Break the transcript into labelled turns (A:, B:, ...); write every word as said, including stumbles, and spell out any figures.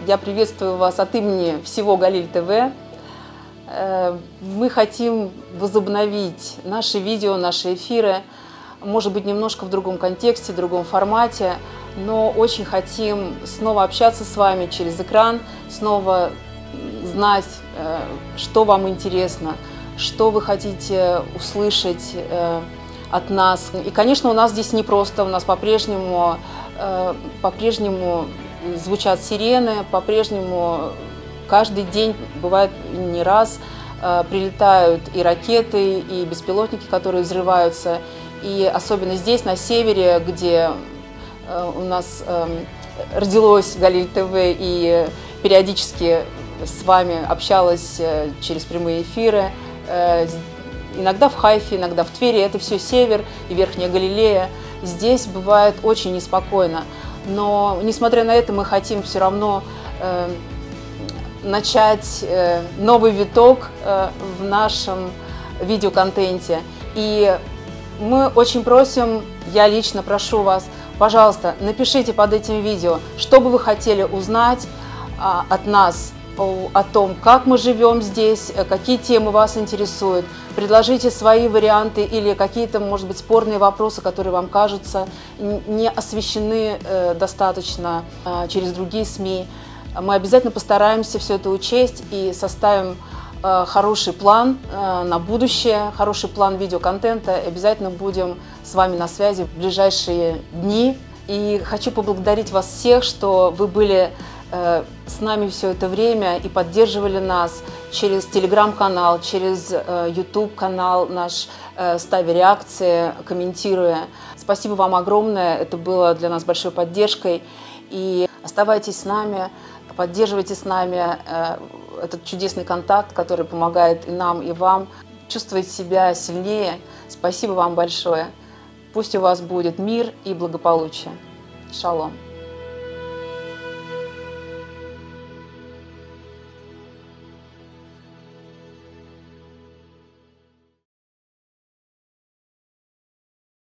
A: Я приветствую вас от имени всего Галиль ТВ. Мы хотим возобновить наши видео, наши эфиры, может быть, немножко в другом контексте, в другом формате, но очень хотим снова общаться с вами через экран, снова знать, что вам интересно, что вы хотите услышать от нас. И, конечно, у нас здесь непросто, у нас по-прежнему по-прежнему звучат сирены, по-прежнему каждый день, бывает не раз, прилетают и ракеты, и беспилотники, которые взрываются. И особенно здесь, на севере, где у нас родилось Галиль ТВ, и периодически с вами общалась через прямые эфиры, иногда в Хайфе, иногда в Твери, это все север и Верхняя Галилея. Здесь бывает очень неспокойно, но, несмотря на это, мы хотим все равно э, начать э, новый виток э, в нашем видеоконтенте. И мы очень просим, я лично прошу вас, пожалуйста, напишите под этим видео, что бы вы хотели узнать а, от нас, о том, как мы живем здесь, какие темы вас интересуют. Предложите свои варианты или какие-то, может быть, спорные вопросы, которые вам кажутся не освещены достаточно через другие СМИ. Мы обязательно постараемся все это учесть и составим хороший план на будущее, хороший план видеоконтента. Обязательно будем с вами на связи в ближайшие дни. И хочу поблагодарить вас всех, что вы были с нами все это время и поддерживали нас через телеграм-канал, через ютуб-канал наш, ставя реакции, комментируя. Спасибо вам огромное, это было для нас большой поддержкой. И оставайтесь с нами, поддерживайте с нами этот чудесный контакт, который помогает и нам, и вам чувствовать себя сильнее. Спасибо вам большое. Пусть у вас будет мир и благополучие. Шалом.